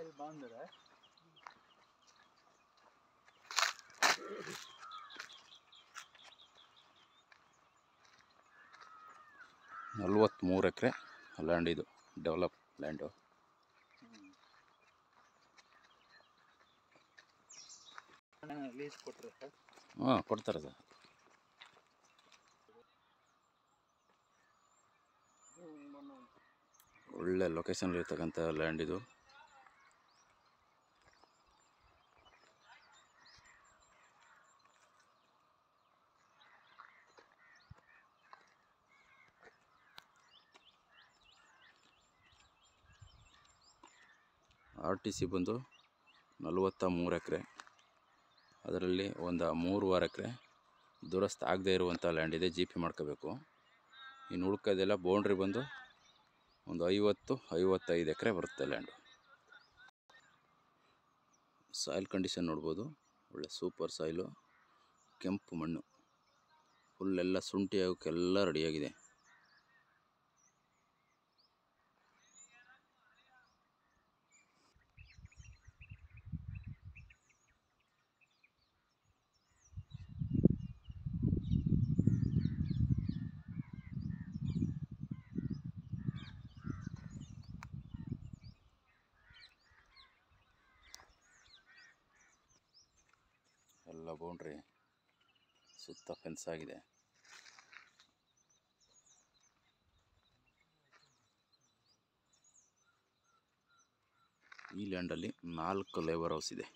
43 acre land ಇದು, develop land. ಹಾಂ, ಕೊಡ್ತಾರೆ ಸರ್. ಒಳ್ಳೆ ಲೊಕೇಶನ್ ಇರ್ತಕ್ಕಂಥ ಲ್ಯಾಂಡ್ ಇದು. RTC ಬಂದು 43 ಎಕರೆ, ಅದರಲ್ಲಿ ಒಂದು 3.5 ಎಕರೆ ದುರಸ್ತು ಆಗದೇ ಇರುವಂಥ ಲ್ಯಾಂಡ್ ಇದೆ, GP ಮಾಡ್ಕೋಬೇಕು. ಇನ್ನು ಉಳ್ಕೋದೆಲ್ಲ ಬೌಂಡ್ರಿ ಬಂದು ಒಂದು 50-55 ಎಕರೆ ಬರುತ್ತೆ ಲ್ಯಾಂಡು. ಸಾಯಿಲ್ ಕಂಡೀಷನ್ ನೋಡ್ಬೋದು, ಒಳ್ಳೆ ಸೂಪರ್ ಸಾಯಿಲು, ಕೆಂಪು ಮಣ್ಣು, ಫುಲ್ ಎಲ್ಲ ಶುಂಠಿ ಆಗೋಕ್ಕೆಲ್ಲ ರೆಡಿಯಾಗಿದೆ. ಎಲ್ಲ ಬೌಂಡ್ರಿ ಸುತ್ತ ಫೆನ್ಸ್ ಆಗಿದೆ. ಈ ಲ್ಯಾಂಡಲ್ಲಿ 4 ಲೇಬರ್ ಹೌಸ್ ಇದೆ.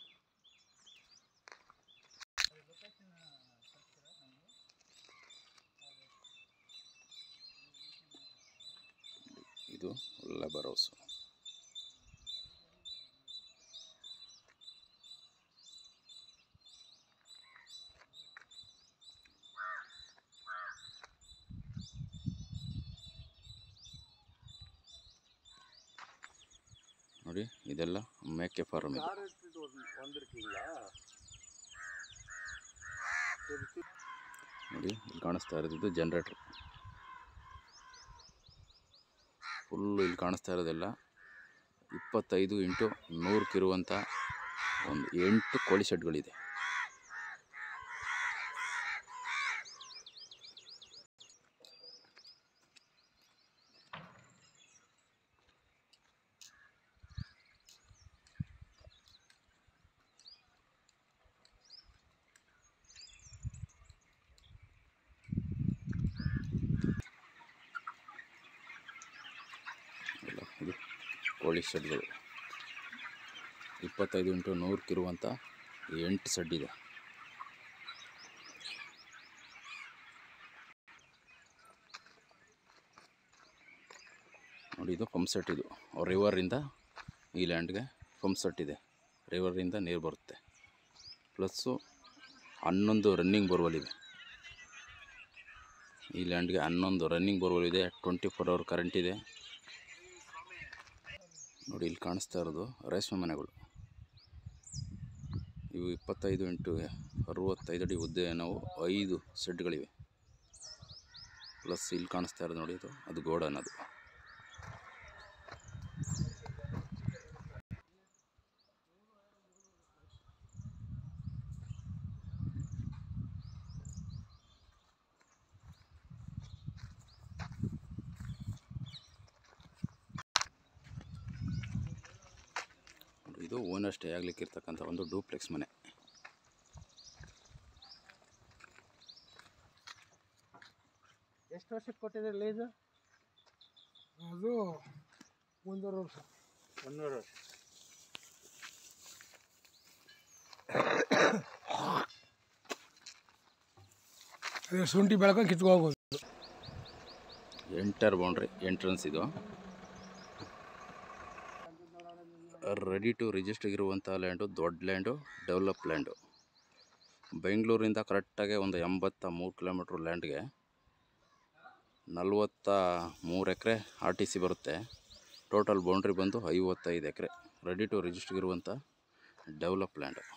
ಇದು ಲೇಬರ್ ಹೌಸು. ನೋಡಿ, ಇದೆಲ್ಲ ಮೇಕೆ ಫಾರ್ಮ್ ಇದೆ. ನೋಡಿ, ಇಲ್ಲಿ ಕಾಣಿಸ್ತಾ ಇರೋದು ಜನರೇಟ್ರ್. ಫುಲ್ಲು ಇಲ್ಲಿ ಕಾಣಿಸ್ತಾ ಇರೋದೆಲ್ಲ 25x100 ಇರುವಂಥ ಒಂದು 8 ಕೋಳಿ ಶೆಡ್ಗಳಿದೆ. ಇದು ಕೋಳಿ ಶೆಡ್ಗಳು 25x100 ಇರುವಂಥ 8 ಶೆಡ್ ಇದೆ. ನೋಡಿ, ಇದು ಪಂಪ್ ಸೆಟ್. ಇದು ರಿವರಿಂದ ಈ ಲ್ಯಾಂಡ್ಗೆ ಪಂಪ್ ಸೆಟ್ ಇದೆ, ರಿವರಿಂದ ನೀರು ಬರುತ್ತೆ. ಪ್ಲಸ್ಸು 11 ರನ್ನಿಂಗ್ ಬೋರ್ವೆಲ್ ಇವೆ. ಈ ಲ್ಯಾಂಡ್ಗೆ 11 ರನ್ನಿಂಗ್ ಬೋರ್ವೆಲ್ ಇದೆ, 24 hour ಕರೆಂಟ್ ಇದೆ. ನೋಡಿ, ಇಲ್ಲಿ ಕಾಣಿಸ್ತಾ ಇರೋದು ರೇಷ್ಮೆ ಮನೆಗಳು. ಇವು 25x65 ಅಡಿ ಉದ್ದೆ ನಾವು 5 ಶೆಡ್ಗಳಿವೆ. ಪ್ಲಸ್ ಇಲ್ಲಿ ಕಾಣಿಸ್ತಾ ಇರೋದು ನೋಡಿ, ಅದು ಗೋಡನ್. ಅದು ಇದು ಓನರ್ ಸ್ಟೇ ಆಗ್ಲಿಕ್ಕೆ ಇರ್ತಕ್ಕಂಥ ಒಂದು ಡೂಪ್ಲೆಕ್ಸ್ ಮನೆ. ಎಷ್ಟು ವರ್ಷಕ್ಕೆ ಕೊಟ್ಟಿದೆ ಲೀಸ್? ಅದು 1.5 ವರ್ಷ. 1.5 ವರ್ಷ. ಅದೇ ಶುಂಠಿ ಬೆಳ್ಕೊಂಡು ಕಿತ್ಕೋಗ್ಬೋದು. ಎಂಟರ್ ಬೌಂಡ್ರಿ ಎಂಟ್ರೆನ್ಸ್ ಇದು. ರೆಡಿ ಟು ರಿಜಿಸ್ಟರ್ ಇರುವಂಥ ಲ್ಯಾಂಡು, ದೊಡ್ಡ ಲ್ಯಾಂಡು, ಡೆವಲಪ್ ಲ್ಯಾಂಡು. ಬೆಂಗಳೂರಿಂದ ಕರೆಕ್ಟಾಗಿ ಒಂದು 83 ಕಿಲೋಮೀಟ್ರ್ ಲ್ಯಾಂಡ್ಗೆ 43 ಎಕರೆ RTC ಬರುತ್ತೆ. ಟೋಟಲ್ ಬೌಂಡ್ರಿ ಬಂದು 55 ಎಕರೆ. ರೆಡಿ ಟು ರಿಜಿಸ್ಟರ್ ಇರುವಂಥ ಡೆವಲಪ್ ಲ್ಯಾಂಡು.